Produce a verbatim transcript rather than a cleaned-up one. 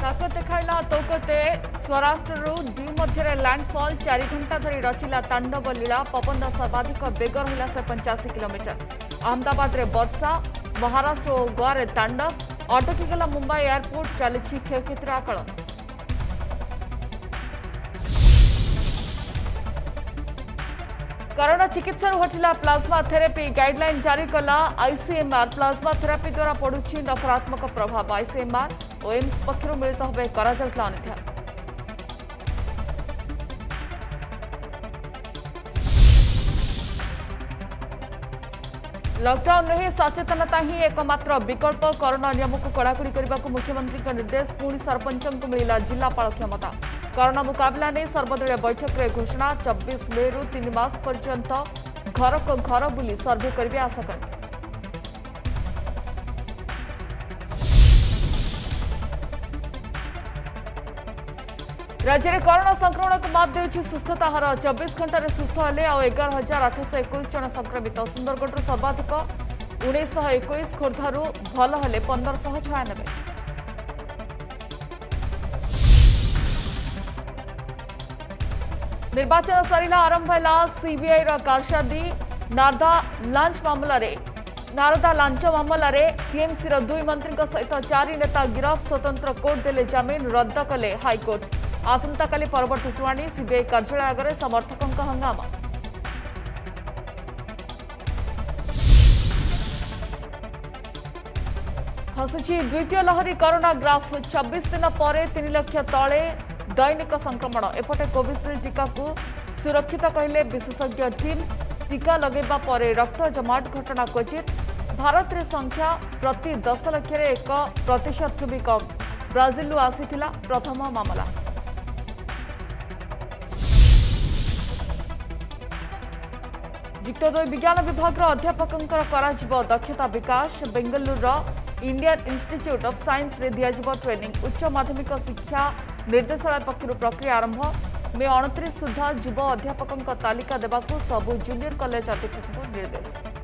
ताकत देखाइला तौकते स्वराष्ट्र दुई मध्य लैंडफॉल चार घंटा धरी रचिला तांडव लीला पवन सर्वाधिक बेग रहा से पंचाशी किलोमीटर। अहमदाबाद रे वर्षा, महाराष्ट्र और गोवा रे तांडव अटकीगला मुंबई एयरपोर्ट चली क्षयक्षतिर आकलन। कोरोना चिकित्सा हटिला प्लाज्मा थेरेपी गाइडलाइन जारी कला आईसीएमआर। प्लाज्मा थेरापी द्वारा पड़ुछि नकारात्मक प्रभाव। आईसीएमआर और एम्स पक्षर मिलित भाव कराଯାଇଥିଲା अनुध्यान। लॉकडाउन रहे सचेतनता ही एकमात्र विकल्प। कोरोना नियम को कड़ाकड़ी करने को मुख्यमंत्री का निर्देश। पुणी सरपंच को मिला जिलापाल क्षमता। कोरोना मुकाबला नहीं सर्वदलीय बैठक रे घोषणा। चौबीस मे रु तीन मास पर्यंत घर को घर बुली सर्वे करेंगे आशाकर्मी। राज्य में कोरोना संक्रमण को मात देउछि सुस्थता हार। चौबीस घंटे सुस्थ हेले आ एगार हजार आठश एक जन संक्रमित। सुंदरगढ़ सर्वाधिक उन्नीस एक खोर्धारू भल हेले पंदर शह छयानबे। निर्वाचन सरिला आरंभ है सीबीआई कारसादी। नारदा लांच मामला रे नारदा लांच मामला रे टीएमसी दुई मंत्री सहित चारि नेता गिरफ। स्वतंत्र कोर्ट देले जमीन रद्द कले हाईकोर्ट। आसंता काली परवर्ती शुणाणी। सीबीआई कार्यालय आगे समर्थकों का हंगामा। खसुची द्वितीय लहरी कोरोना ग्राफ। छब्बीस दिन पर तीन लाख तले दैनिक संक्रमण। एपटे कोविशील्ड टीका को सुरक्षित कहले विशेषज्ञ टीम। टीका लगेबा पर रक्त जमाट घटना क्वचित। भारत रे संख्या प्रति दस लाख एक प्रतिशत भी कम। ब्राजिल आसीथिला प्रथम मामला। युक्त दुई विज्ञान विभाग अध्यापकों दक्षता विकास। Bengaluru Indian Institute of Science रे दियाजिबो ट्रेनिंग। उच्च माध्यमिक शिक्षा निर्देशालय पक्षर प्रक्रिया आरंभ। मे उनतीस सुधा युव अध्यापकों तालिका देवाकू सबु जूनियर कॉलेज अध्यक्षों निर्देश।